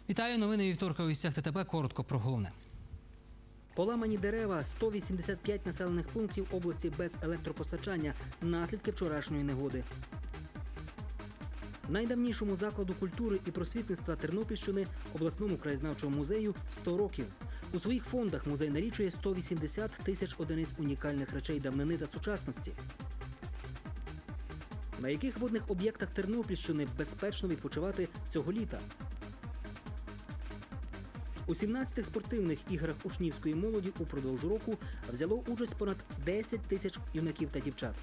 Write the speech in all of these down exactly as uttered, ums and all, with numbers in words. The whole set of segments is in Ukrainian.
Вітаю, новини вівторка у вістях ТТБ. Коротко про головне. Поламані дерева, сто вісімдесят п'ять населених пунктів області без електропостачання, наслідки вчорашньої негоди. Найдавнішому закладу культури і просвітництва Тернопільщини, обласному краєзнавчому музею, сто років. У своїх фондах музей налічує сто вісімдесят тисяч одиниць унікальних речей давнини та сучасності. На яких водних об'єктах Тернопільщини безпечно відпочивати цього літа? У сімнадцятих спортивних іграх учнівської молоді упродовж року взяло участь понад десять тисяч юнаків та дівчат.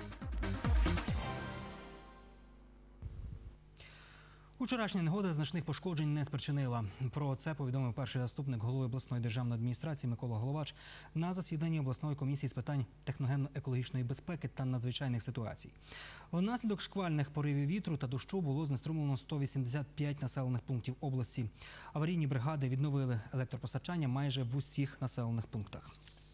Вчорашня негода значних пошкоджень не спричинила. Про це повідомив перший заступник голови обласної державної адміністрації Микола Головач на засіданні обласної комісії з питань техногенно-екологічної безпеки та надзвичайних ситуацій. Внаслідок шквальних поривів вітру та дощу було знеструмлено сто вісімдесят п'ять населених пунктів області. Аварійні бригади відновили електропостачання майже в усіх населених пунктах.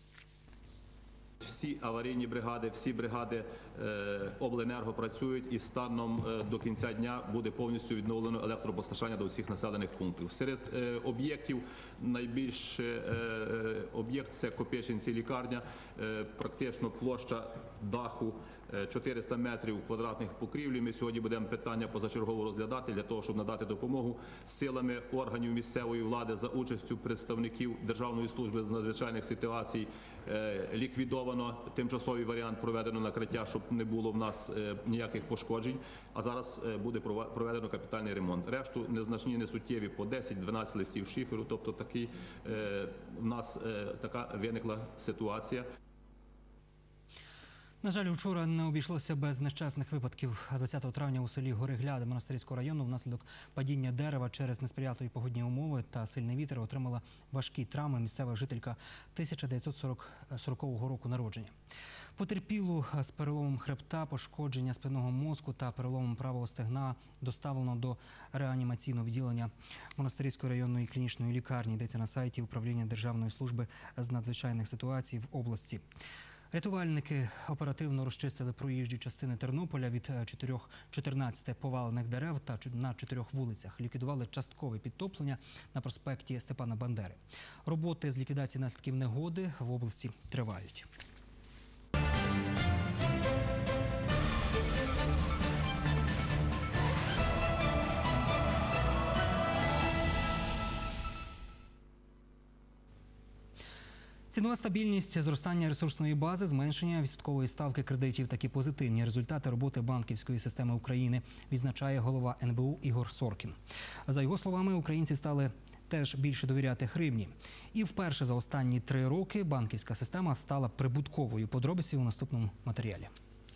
Всі аварійні бригади, всі бригади е, обленерго працюють, і станом е, до кінця дня буде повністю відновлено електропостачання до всіх населених пунктів. Серед е, об'єктів найбільший е, об'єкт – це Копечинці лікарня, е, практично площа даху е, чотириста метрів квадратних покрівлі. Ми сьогодні будемо питання позачергово розглядати для того, щоб надати допомогу силами органів місцевої влади за участю представників Державної служби з надзвичайних ситуацій. Е, ліквідовано тимчасовий варіант, проведено накриття, щоб не було в нас е, ніяких пошкоджень, а зараз е, буде проведено капітальний ремонт. Решту незначні, несуттєві по десять-дванадцять листів шиферу, тобто такий, е, в нас е, така виникла ситуація. На жаль, вчора не обійшлося без нещасних випадків. двадцятого травня у селі Горегляди Монастирського району внаслідок падіння дерева через несприятливі погодні умови та сильний вітер отримала важкі травми місцева жителька тисяча дев'ятсот сорокового року народження. Потерпілу з переломом хребта, пошкодження спинного мозку та переломом правого стегна доставлено до реанімаційного відділення Монастирської районної клінічної лікарні. Йдеться на сайті Управління Державної служби з надзвичайних ситуацій в області. Рятувальники оперативно розчистили проїжджі частини Тернополя від чотирнадцяти повалених дерев та на чотирьох вулицях. Ліквідували часткове підтоплення на проспекті Степана Бандери. Роботи з ліквідації наслідків негоди в області тривають. Цінова стабільність, зростання ресурсної бази, зменшення відсоткової ставки кредитів – такі позитивні результати роботи банківської системи України, відзначає голова ен бе у Ігор Соркін. За його словами, українці стали теж більше довіряти гривні. І вперше за останні три роки банківська система стала прибутковою. Подробиці у наступному матеріалі.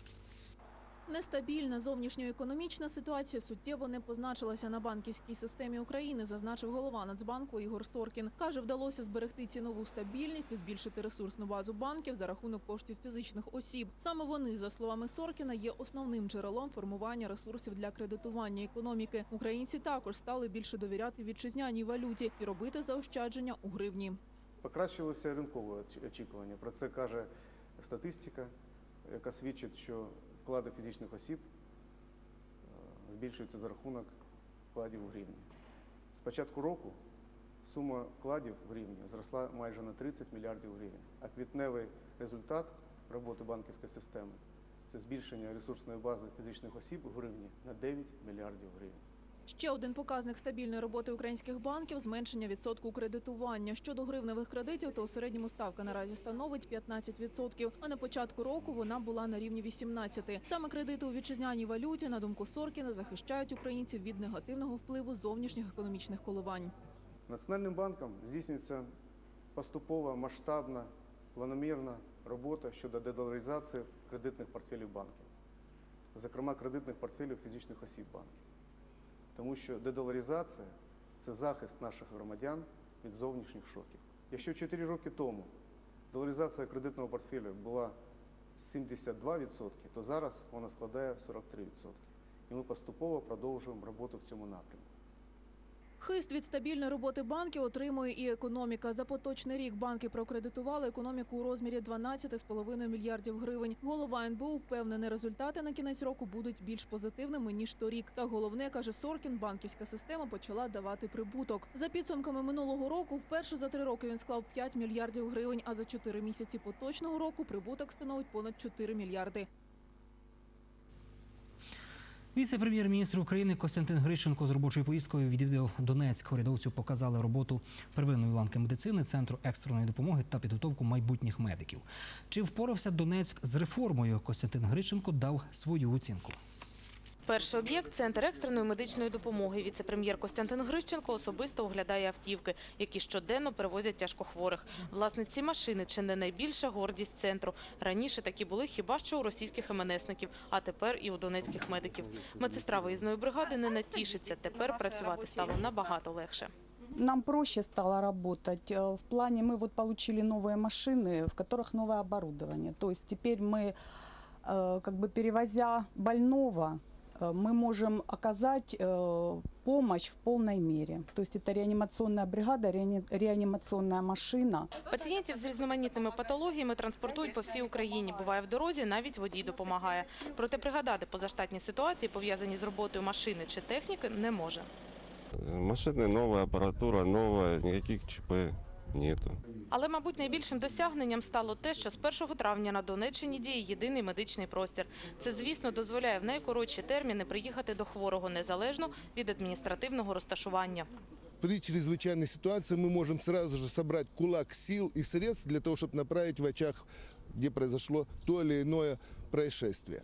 Нестабільна зовнішньоекономічна ситуація суттєво не позначилася на банківській системі України, зазначив голова Нацбанку Ігор Соркін. Каже, вдалося зберегти цінову стабільність і збільшити ресурсну базу банків за рахунок коштів фізичних осіб. Саме вони, за словами Соркіна, є основним джерелом формування ресурсів для кредитування економіки. Українці також стали більше довіряти вітчизняній валюті і робити заощадження у гривні. Покращилося ринкове очікування. Про це каже статистика, яка свідчить, що вклади фізичних осіб збільшуються за рахунок вкладів у гривні. З початку року сума вкладів в гривні зросла майже на тридцять мільярдів гривень, а квітневий результат роботи банківської системи – це збільшення ресурсної бази фізичних осіб у гривні на дев'ять мільярдів гривень. Ще один показник стабільної роботи українських банків – зменшення відсотку кредитування. Щодо гривневих кредитів, то у середньому ставка наразі становить п'ятнадцять відсотків, а на початку року вона була на рівні вісімнадцять відсотків. Саме кредити у вітчизняній валюті, на думку Соркіна, захищають українців від негативного впливу зовнішніх економічних коливань. Національним банком здійснюється поступова, масштабна, планомірна робота щодо дедоларизації кредитних портфелів банків, зокрема кредитних портфелів фізичних осіб банків. Тому що дедоларизація – це захист наших громадян від зовнішніх шоків. Якщо чотири роки тому доларизація кредитного портфеля була сімдесят два відсотки, то зараз вона складає сорок три відсотки. І ми поступово продовжуємо роботу в цьому напрямку. Хист від стабільної роботи банків отримує і економіка. За поточний рік банки прокредитували економіку у розмірі дванадцять цілих п'ять десятих мільярдів гривень. Голова ен бе у впевнений, результати на кінець року будуть більш позитивними, ніж торік. Та головне, каже Соркін, банківська система почала давати прибуток. За підсумками минулого року, вперше за три роки він склав п'ять мільярдів гривень, а за чотири місяці поточного року прибуток становить понад чотири мільярди. Віце-прем'єр-міністр України Костянтин Грищенко з робочою поїздкою відвідав Донецьк. Урядовцю показали роботу первинної ланки медицини, центру екстреної допомоги та підготовку майбутніх медиків. Чи впорався Донецьк з реформою? Костянтин Грищенко дав свою оцінку. Перший об'єкт – центр екстреної медичної допомоги. Віце-прем'єр Костянтин Грищенко особисто оглядає автівки, які щоденно перевозять тяжкохворих. Власне, ці машини – чи не найбільша гордість центру. Раніше такі були хіба що у російських ем ен есників, а тепер і у донецьких медиків. Медсестра виїзної бригади не натішиться. Тепер працювати стало набагато легше. Нам проще стало работать. В плане мы вот получили новые машины, в которых новое оборудование. То есть теперь мы, как бы перевозя больного, мы можем оказать помощь в полной мере. То есть это реанимационная бригада, реанимационная машина. Пацієнтів з різноманітними патологіями транспортують по всій Україні. Буває в дорозі, навіть водій допомагає. Проте пригадати позаштатні ситуації, пов'язані з роботою машини чи техніки, не може. Машины новая, аппаратура новая, никаких ЧП нету. Але, мабуть, найбільшим досягненням стало те, що з першого травня на Донеччині діє єдиний медичний простір. Це, звісно, дозволяє в найкоротші терміни приїхати до хворого незалежно від адміністративного розташування. При чрезвычайной ситуации мы можем сразу же собрать кулак сил и средств для того, чтобы направить в очаг, где произошло то или иное происшествие.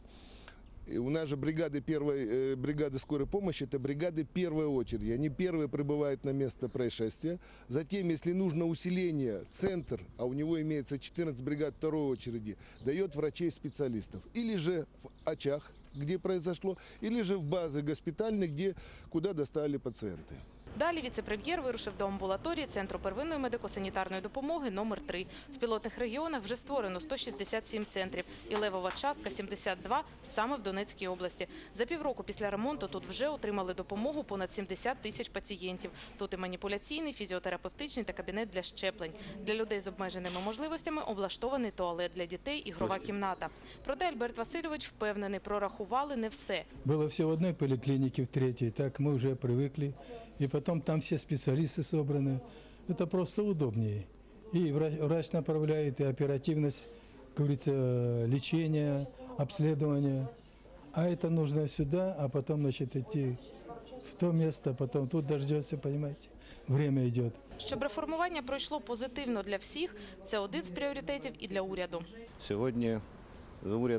И у нас же бригады, первой, э, бригады скорой помощи – это бригады первой очереди. Они первые прибывают на место происшествия. Затем, если нужно усиление, центр, а у него имеется четырнадцать бригад второй очереди, дает врачей-специалистов. Или же в очаг, где произошло, или же в базы госпитальные, где, куда доставили пациенты. Далі віце-прем'єр вирушив до амбулаторії Центру первинної медико-санітарної допомоги номер три. В пілотних регіонах вже створено сто шістдесят сім центрів і левова частка – сімдесят два саме в Донецькій області. За півроку після ремонту тут вже отримали допомогу понад сімдесят тисяч пацієнтів. Тут і маніпуляційний, фізіотерапевтичний та кабінет для щеплень. Для людей з обмеженими можливостями облаштований туалет для дітей, ігрова кімната. Проте Альберт Васильович впевнений, прорахували не все. Було все в одній поліклініці, в третій, так ми вже привикли. И потом там все специалисты собраны. Это просто удобнее. И врач направляет, и оперативность, как говорится, лечения, обследования. А это нужно сюда, а потом, значит, идти в то место, потом тут дождется, понимаете, время идет. Щоб реформування пройшло позитивно для всіх, це один з пріоритетів і для уряду. Сьогодні уряд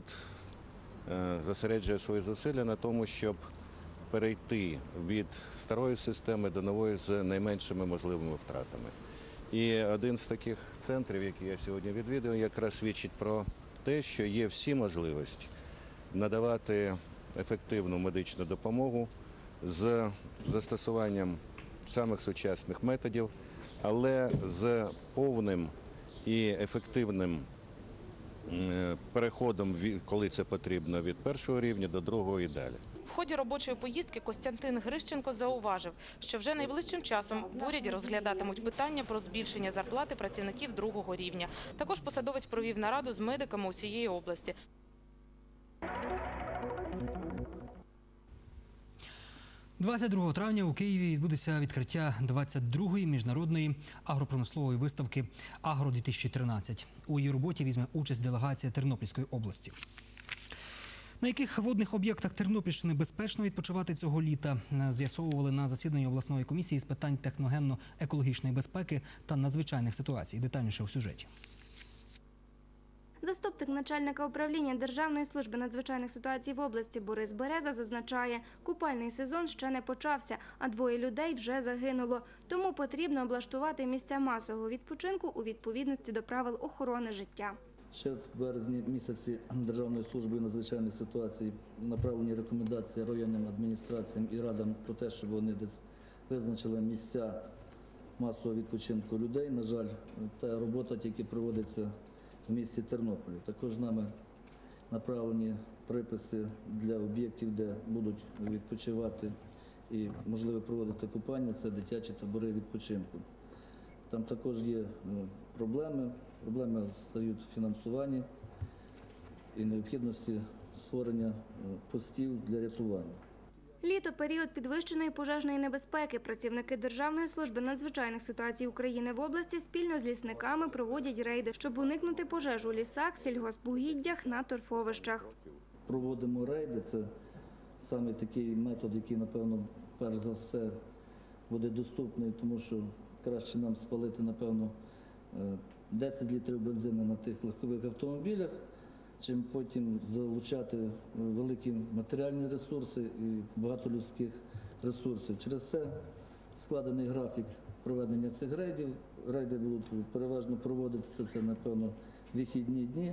зосереджує свої зусилля на тому, щоб перейти від старої системи до нової з найменшими можливими втратами. І один з таких центрів, який я сьогодні відвідую, якраз свідчить про те, що є всі можливості надавати ефективну медичну допомогу з застосуванням самих сучасних методів, але з повним і ефективним переходом, коли це потрібно, від першого рівня до другого і далі. В ході робочої поїздки Костянтин Грищенко зауважив, що вже найближчим часом в уряді розглядатимуть питання про збільшення зарплати працівників другого рівня. Також посадовець провів нараду з медиками усієї області. двадцять другого травня у Києві відбудеться відкриття двадцять другої міжнародної агропромислової виставки «Агро-дві тисячі тринадцять». У її роботі візьме участь делегація Тернопільської області. На яких водних об'єктах Тернопільщини безпечно відпочивати цього літа, з'ясовували на засіданні обласної комісії з питань техногенно-екологічної безпеки та надзвичайних ситуацій. Детальніше у сюжеті. Заступник начальника управління Державної служби надзвичайних ситуацій в області Борис Береза зазначає, купальний сезон ще не почався, а двоє людей вже загинуло. Тому потрібно облаштувати місця масового відпочинку у відповідності до правил охорони життя. Ще в березні місяці Державною службою надзвичайних ситуацій направлені рекомендації районним адміністраціям і радам про те, щоб вони визначили місця масового відпочинку людей. На жаль, та робота тільки проводиться в місті Тернополі. Також нами направлені приписи для об'єктів, де будуть відпочивати і можливо проводити купання, це дитячі табори відпочинку. Там також є проблеми, проблеми стають в фінансуванні і необхідності створення постів для рятування. Літо – період підвищеної пожежної небезпеки. Працівники Державної служби надзвичайних ситуацій України в області спільно з лісниками проводять рейди, щоб уникнути пожеж у лісах, сільгоспугіддях, на торфовищах. Проводимо рейди – це саме такий метод, який, напевно, перш за все буде доступний, тому що краще нам спалити, напевно, десять літрів бензину на тих легкових автомобілях, чим потім залучати великі матеріальні ресурси і багато людських ресурсів. Через це складений графік проведення цих рейдів. Рейди будуть переважно проводитися, це, напевно, вихідні дні,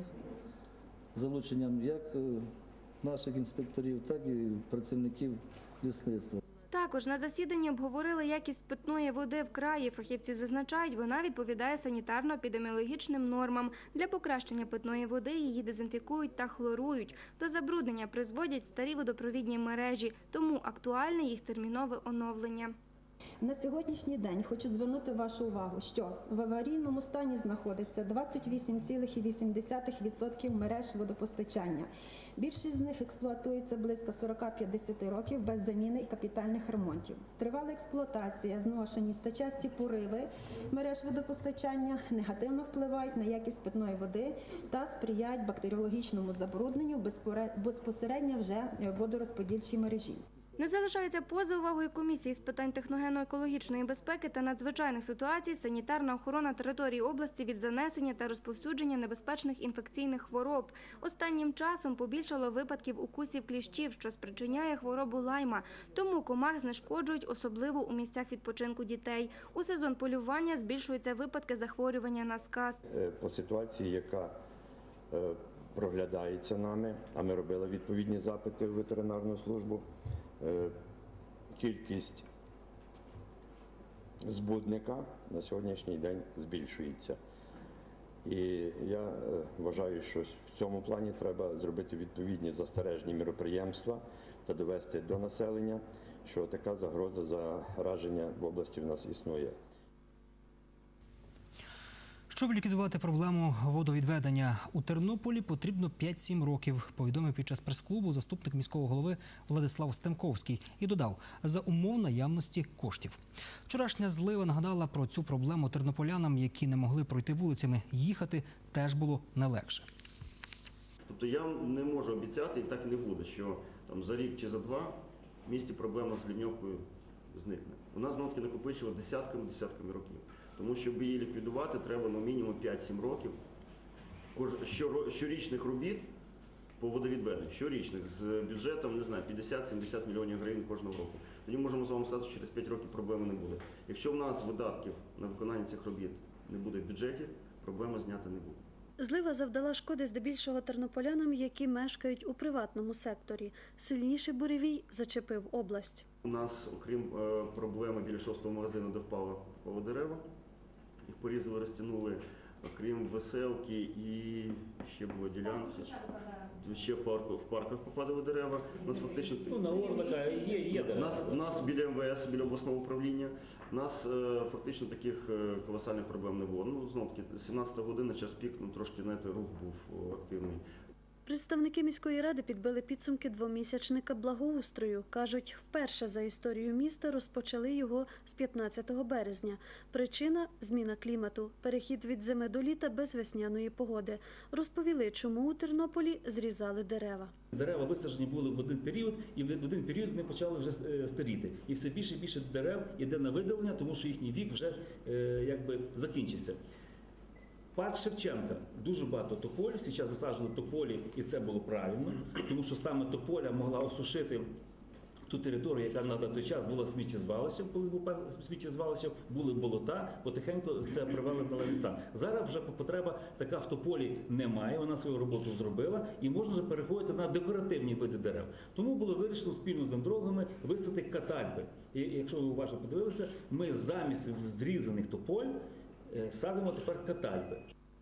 з залученням як наших інспекторів, так і працівників лісництва. Також на засіданні обговорили якість питної води в краї. Фахівці зазначають, вона відповідає санітарно-епідеміологічним нормам. Для покращення питної води її дезінфікують та хлорують. До забруднення призводять старі водопровідні мережі, тому актуальне їх термінове оновлення. На сьогоднішній день хочу звернути вашу увагу, що в аварійному стані знаходиться двадцять вісім цілих вісім десятих відсотка мереж водопостачання. Більшість з них експлуатується близько сорок-п'ятдесят років без заміни і капітальних ремонтів. Тривала експлуатація, зношеність та часті пориви мереж водопостачання негативно впливають на якість питної води та сприяють бактеріологічному забрудненню безпосередньо вже в водорозподільчій мережі. Не залишається поза увагою комісії з питань техногенно-екологічної безпеки та надзвичайних ситуацій санітарна охорона території області від занесення та розповсюдження небезпечних інфекційних хвороб. Останнім часом побільшало випадків укусів кліщів, що спричиняє хворобу лайма. Тому комах знешкоджують, особливо у місцях відпочинку дітей. У сезон полювання збільшуються випадки захворювання на сказ. По ситуації, яка проглядається нами, а ми робили відповідні запити в ветеринарну службу, кількість збудника на сьогоднішній день збільшується. І я вважаю, що в цьому плані треба зробити відповідні застережні міроприємства та довести до населення, що така загроза зараження в області в нас існує. Щоб ліквідувати проблему водовідведення у Тернополі, потрібно п'ять-сім років, повідомив під час прес-клубу заступник міського голови Владислав Стемковський і додав, за умов наявності коштів. Вчорашня злива нагадала про цю проблему тернополянам, які не могли пройти вулицями. Їхати теж було не легше. Тобто я не можу обіцяти, і так і не буде, що там за рік чи за два в місті проблема з лівньовкою зникне. У нас знову-таки накопичило десятками-десятками років. Тому, щоб її ліквідувати, треба ну, мінімум п'ять-сім років щорічних робіт по водовідведенню, щорічних, з бюджетом, не знаю, п'ятдесят-сімдесят мільйонів гривень кожного року. Тоді можемо з вами сказати, що через п'ять років проблеми не буде. Якщо в нас видатків на виконання цих робіт не буде в бюджеті, проблеми зняти не буде. Злива завдала шкоди здебільшого тернополянам, які мешкають у приватному секторі. Сильніший буревій зачепив область. У нас, окрім е, проблеми біля шостого магазину, де впало, впало дерева, їх порізали, розтягнули, окрім Веселки і ще була ділянка. Ще в, парку, в парках попадали дерева. У нас фактично ну, на Орлика є, є дерева. Нас, нас біля ем ве ес, біля обласного управління, у нас е, фактично таких е, колосальних проблем не було. Ну, знову таки, сімнадцята година, час пік, ну, трошки, знаєте, рух був активний. Представники міської ради підбили підсумки двомісячника благоустрою. Кажуть, вперше за історію міста розпочали його з п'ятнадцятого березня. Причина – зміна клімату, перехід від зими до літа без весняної погоди. Розповіли, чому у Тернополі зрізали дерева. Дерева висаджені були в один період, і в один період вони почали вже старіти. І все більше і більше дерев йде на видалення, тому що їхній вік вже якби закінчився. Парк Шевченка. Дуже багато тополів, зараз висаджували тополі, і це було правильно, тому що саме тополя могла осушити ту територію, яка на той час була сміттєзвалищем, коли був сміттєзвалище, були болота, потихеньку це привели в належний стан. Зараз вже потреба така в тополі немає, вона свою роботу зробила, і можна вже переходити на декоративні види дерев. Тому було вирішено спільно з дендрологами висадити катальби. І якщо ви уважно подивилися, ми замість зрізаних тополь садимо тепер катальби.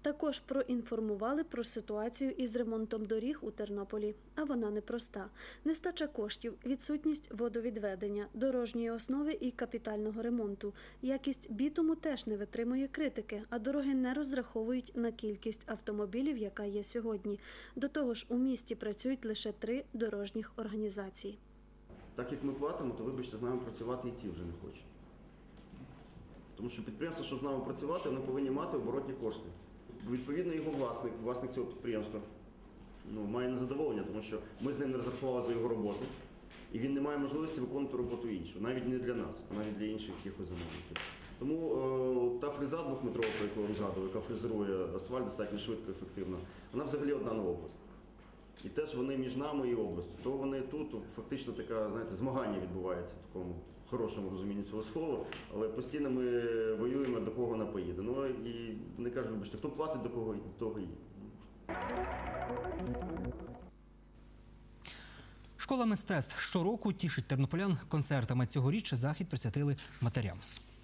Також проінформували про ситуацію із ремонтом доріг у Тернополі. А вона непроста. Нестача коштів, відсутність водовідведення, дорожньої основи і капітального ремонту. Якість бітуму теж не витримує критики, а дороги не розраховують на кількість автомобілів, яка є сьогодні. До того ж, у місті працюють лише три дорожніх організації. Так як ми платимо, то, вибачте, з нами працювати і ті вже не хочуть. Тому що підприємство, щоб з нами працювати, вони повинні мати оборотні кошти. Відповідно, його власник, власник цього підприємства, ну, має незадоволення, тому що ми з ним не розрахували за його роботу, і він не має можливості виконувати роботу іншу, навіть не для нас, а навіть для інших якихось замовників. Тому е, та фреза двохметрова, про яку я згадував, яка фрезерує асфальт достатньо швидко і ефективно, вона взагалі одна на область. І теж вони між нами і областю. То вони тут, фактично така, знаєте, змагання відбувається в такому хорошому розумінні цього слова, але постійно ми воюємо, до кого вона поїде. Ну і вони кажуть, вибачте, хто платить, до кого, того і. Школа мистецтв щороку тішить тернополян концертами. Цьогоріч захід присвятили матерям.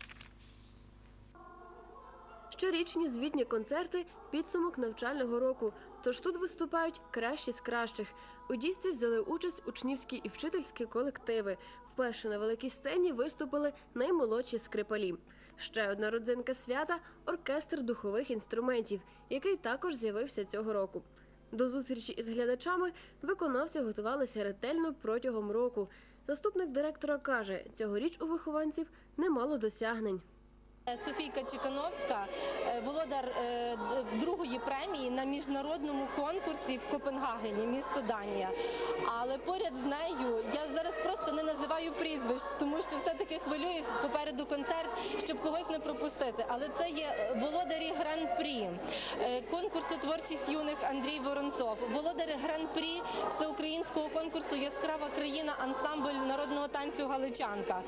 Щорічні звітні концерти – підсумок навчального року. Тож тут виступають кращі з кращих. У дійстві взяли участь учнівські і вчительські колективи. Вперше на великій сцені виступили наймолодші скрипалі. Ще одна родзинка свята – оркестр духових інструментів, який також з'явився цього року. До зустрічі із глядачами виконавці готувалися ретельно протягом року. Заступник директора каже, цьогоріч у вихованців немало досягнень. Софійка Чекановська – володар другої премії на міжнародному конкурсі в Копенгагені, місто Данія. Але поряд з нею я зараз просто не називаю прізвищ, тому що все-таки хвилююсь попереду концерт, щоб когось не пропустити. Але це є володарі гран-прі конкурсу «Творчість юних» Андрій Воронцов, володарі гран-прі всеукраїнського конкурсу «Яскрава країна» ансамбль народного танцю «Галичанка».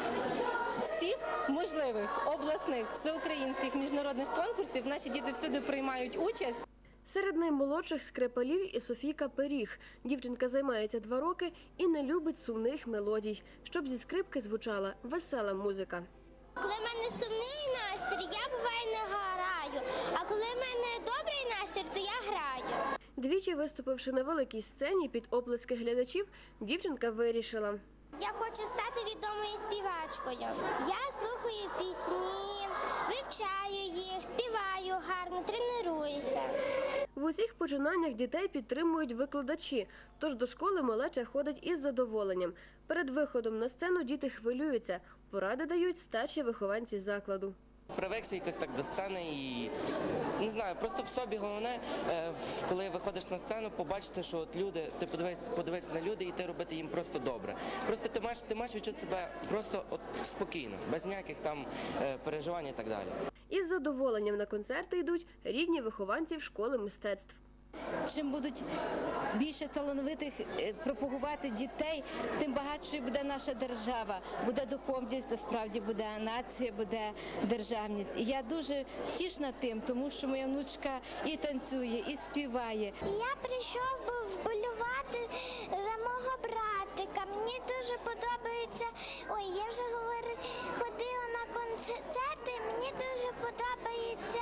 Всіх можливих обласних, всеукраїнських міжнародних конкурсів наші діти всюди приймають участь. Серед наймолодших скрипалів і Софійка Пиріг. Дівчинка займається два роки і не любить сумних мелодій, щоб зі скрипки звучала весела музика. Коли в мене сумний настрій, я буває не граю, а коли в мене добрий настрій, то я граю. Двічі виступивши на великій сцені під оплески глядачів, дівчинка вирішила: я хочу стати відомою співачкою. Я слухаю пісні, вивчаю їх, співаю гарно, тренуюся. В усіх починаннях дітей підтримують викладачі, тож до школи малеча ходить із задоволенням. Перед виходом на сцену діти хвилюються, поради дають старші вихованці закладу. Привикши якось так до сцени і, не знаю, просто в собі головне, коли виходиш на сцену, побачити, що от люди, ти подивись, подивись на люди і ти робити їм просто добре. Просто ти маєш, ти маєш відчути себе просто от спокійно, без ніяких там переживань і так далі. Із задоволенням на концерти йдуть рідні вихованців школи мистецтв. Чим будуть більше талановитих пропагувати дітей, тим багатшою буде наша держава, буде духовність, насправді буде нація, буде державність. І я дуже втішна тим, тому що моя внучка і танцює, і співає. Я прийшов вболівати за мого братика. Мені дуже подобається, ой, я вже говорила, ходила на концерти, мені дуже подобається,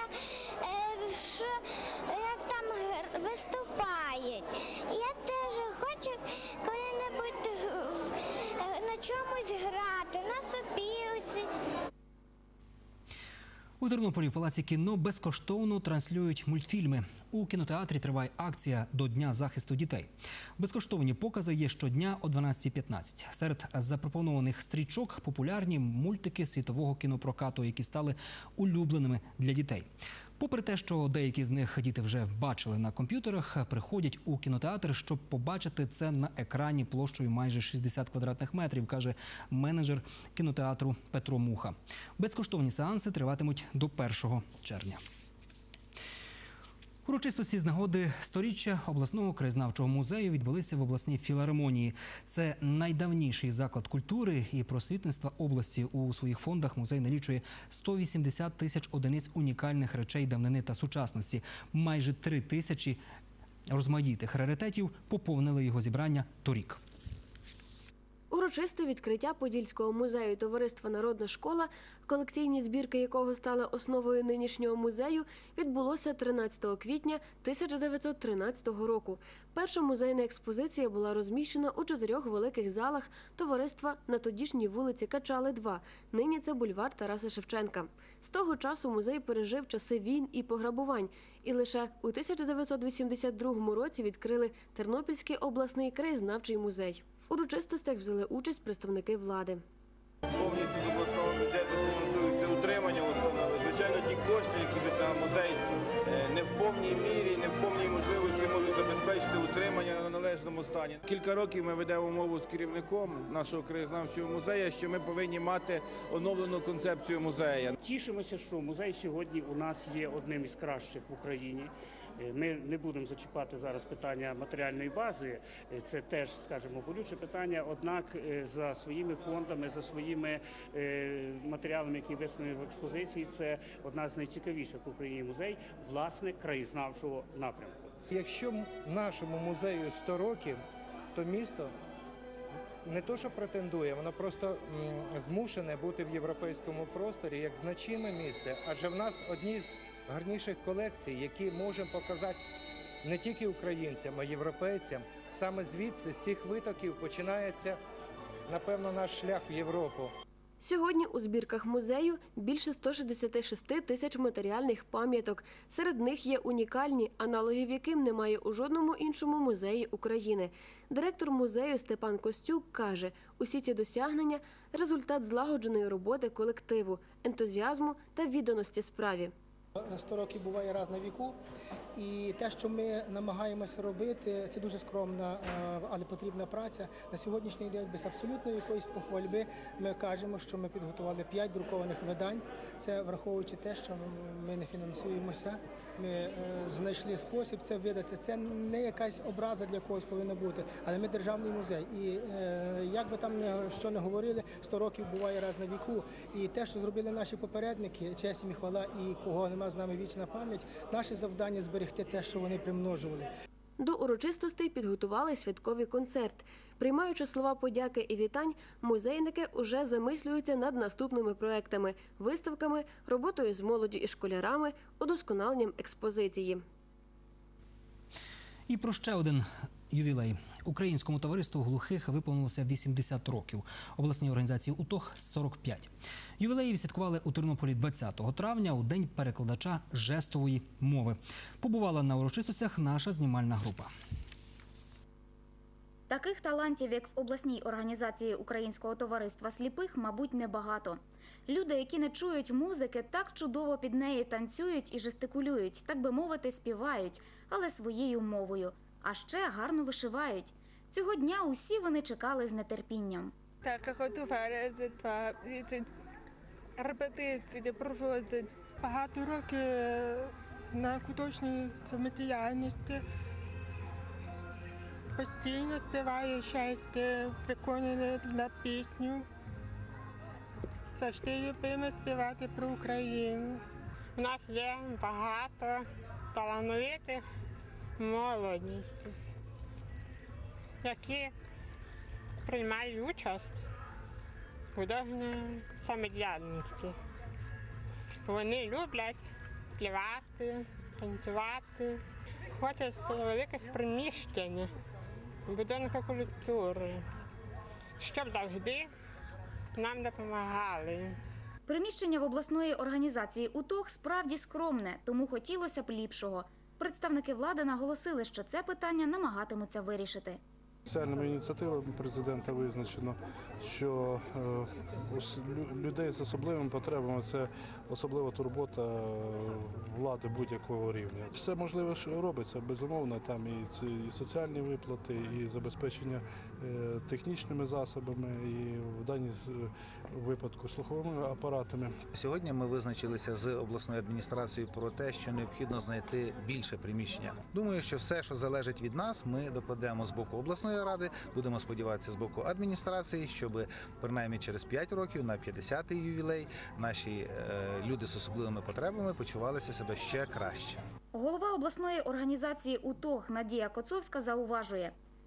що як там виступають. Я теж хочу коли-небудь на чомусь грати, на сопілці. У Тернополі в Палаці кіно безкоштовно транслюють мультфільми. У кінотеатрі триває акція до Дня захисту дітей. Безкоштовні покази є щодня о дванадцятій п'ятнадцять. Серед запропонованих стрічок – популярні мультики світового кінопрокату, які стали улюбленими для дітей. Попри те, що деякі з них діти вже бачили на комп'ютерах, приходять у кінотеатр, щоб побачити це на екрані площею майже шістдесят квадратних метрів, каже менеджер кінотеатру Петро Муха. Безкоштовні сеанси триватимуть до першого червня. Урочистості з нагоди сторіччя обласного краєзнавчого музею відбулися в обласній філармонії. Це найдавніший заклад культури і просвітництва області. У своїх фондах музей налічує сто вісімдесят тисяч одиниць унікальних речей давнини та сучасності. Майже три тисячі розмаїтих раритетів поповнили його зібрання торік. Урочисте відкриття Подільського музею товариства «Народна школа», колекційні збірки якого стали основою нинішнього музею, відбулося тринадцятого квітня тисяча дев'ятсот тринадцятого року. Перша музейна експозиція була розміщена у чотирьох великих залах товариства на тодішній вулиці Качали, два. Нині це бульвар Тараса Шевченка. З того часу музей пережив часи війн і пограбувань. І лише у тисяча дев'ятсот вісімдесят другому році відкрили Тернопільський обласний краєзнавчий музей. В урочистостях взяли участь представники влади. Повністю з обласного бюджету фінансується утримання установи. Звичайно, ті кошти, які йдуть на музей, не в повній мірі, не в повній можливості можуть забезпечити утримання на належному стані. Кілька років ми ведемо мову з керівником нашого краєзнавчого музею, що ми повинні мати оновлену концепцію музею. Тішимося, що музей сьогодні у нас є одним із кращих в Україні. Ми не будемо зачіпати зараз питання матеріальної бази, це теж, скажімо, болюче питання, однак за своїми фондами, за своїми матеріалами, які висунені в експозиції, це одна з найцікавіших в Україні музей, власне, краєзнавчого напрямку. Якщо нашому музею сто років, то місто не то, що претендує, воно просто змушене бути в європейському просторі як значиме місто, адже в нас одні з гарніших колекцій, які можемо показати не тільки українцям, а й європейцям. Саме звідси, з цих витоків, починається, напевно, наш шлях в Європу. Сьогодні у збірках музею більше ста шістдесяти шести тисяч матеріальних пам'яток. Серед них є унікальні, аналогів яким немає у жодному іншому музеї України. Директор музею Степан Костюк каже, усі ці досягнення – результат злагодженої роботи колективу, ентузіазму та відданості справі. сто років буває раз на віку, і те, що ми намагаємося робити, це дуже скромна, але потрібна праця. На сьогоднішній день без абсолютної якоїсь похвальби ми кажемо, що ми підготували п'ять друкованих видань. Це враховуючи те, що ми не фінансуємося, ми знайшли спосіб це видати. Це не якась образа для когось повинна бути, але ми державний музей. І як би там що не говорили, сто років буває раз на віку. І те, що зробили наші попередники, честь їм і хвала, і кого нема з нами вічна пам'ять, наше завдання зберегти те, що вони примножували. До урочистостей підготували святковий концерт. Приймаючи слова подяки і вітань, музейники уже замислюються над наступними проектами – виставками, роботою з молоддю і школярами, удосконаленням експозиції. І про ще один ювілей. Українському товариству глухих виповнилося вісімдесят років. Обласній організації УТОГ – сорок п'ять. Ювілеї відсвяткували у Тернополі двадцятого травня, у День перекладача жестової мови. Побувала на урочистостях наша знімальна група. Таких талантів, як в обласній організації Українського товариства сліпих, мабуть, небагато. Люди, які не чують музики, так чудово під неї танцюють і жестикулюють, так би мовити, співають, але своєю мовою. А ще гарно вишивають. Цього дня усі вони чекали з нетерпінням. Так, готували репетиції, проводять. Багато років на художній самодіяльності. Постійно співаю щастя, виконую на пісню. Завжди любимо співати про Україну. У нас є багато талановитих молодістю, які приймають участь в художній самодіяльності. Вони люблять співати, танцювати, ходять до великих приміщень, будинку культури, щоб завжди нам допомагали. Приміщення в обласної організації УТОГ справді скромне, тому хотілося б ліпшого. Представники влади наголосили, що це питання намагатимуться вирішити. Соціальними ініціативами президента визначено, що людей з особливими потребами – це особлива турбота влади будь-якого рівня. Все можливе, що робиться, безумовно, там і, ці, і соціальні виплати, і забезпечення технічними засобами, і в даній випадку слуховими апаратами. Сьогодні ми визначилися з обласною адміністрацією про те, що необхідно знайти більше приміщення. Думаю, що все, що залежить від нас, ми докладемо з боку обласної ради, будемо сподіватися з боку адміністрації, щоб принаймні через п'ять років на п'ятдесятий ювілей наші е, люди з особливими потребами почувалися себе ще краще. Голова обласної організації УТОГ Надія Коцовська зауважує,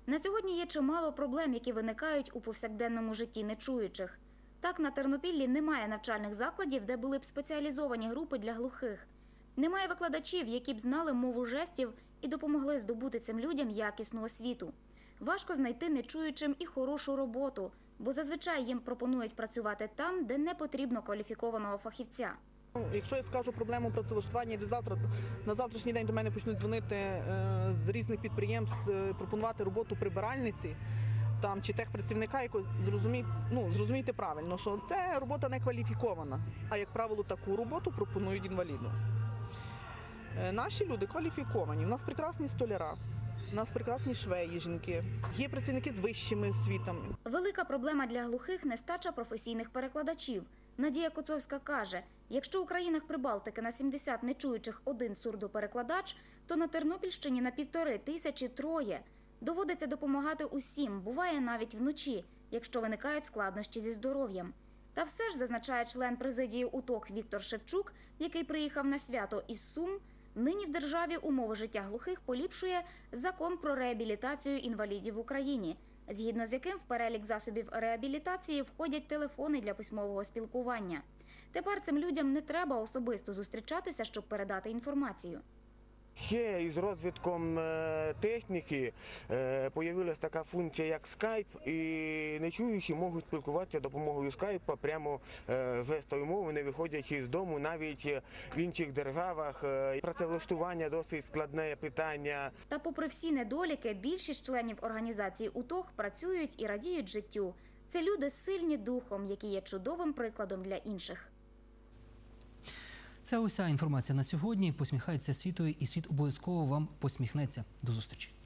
На сьогодні є чимало проблем, які виникають у повсякденному житті нечуючих. Так, на Тернопіллі немає навчальних закладів, де були б спеціалізовані групи для глухих. Немає викладачів, які б знали мову жестів і допомогли здобути цим людям якісну освіту. Важко знайти нечуючим і хорошу роботу, бо зазвичай їм пропонують працювати там, де не потрібно кваліфікованого фахівця. Якщо я скажу проблему працевлаштування, до завтра, на завтрашній день до мене почнуть дзвонити е, з різних підприємств, е, пропонувати роботу прибиральниці там, чи техпрацівника, якось, зрозумій, ну, зрозумійте правильно, що це робота не кваліфікована, а, як правило, таку роботу пропонують інваліду. Е, наші люди кваліфіковані, у нас прекрасні столяра. У нас прекрасні швеї, жінки, є працівники з вищими освітами. Велика проблема для глухих – нестача професійних перекладачів. Надія Коцовська каже, якщо у країнах Прибалтики на сімдесят нечуючих один сурдоперекладач, то на Тернопільщині на півтори тисячі троє. Доводиться допомагати усім, буває навіть вночі, якщо виникають складнощі зі здоров'ям. Та все ж, зазначає член президії УТОГ Віктор Шевчук, який приїхав на свято із Сум, нині в державі умови життя глухих поліпшує Закон про реабілітацію інвалідів в Україні, згідно з яким в перелік засобів реабілітації входять телефони для письмового спілкування. Тепер цим людям не треба особисто зустрічатися, щоб передати інформацію. Ще із розвитком техніки з'явилася така функція, як скайп, і нечуючі можуть спілкуватися допомогою скайпа прямо жестовою мовою, не виходячи з дому, навіть в інших державах. Працевлаштування досить складне питання. Та попри всі недоліки, більшість членів організації УТОГ працюють і радіють життю. Це люди сильні духом, які є чудовим прикладом для інших. Це уся інформація на сьогодні. Посміхається світу, і світ обов'язково вам посміхнеться. До зустрічі.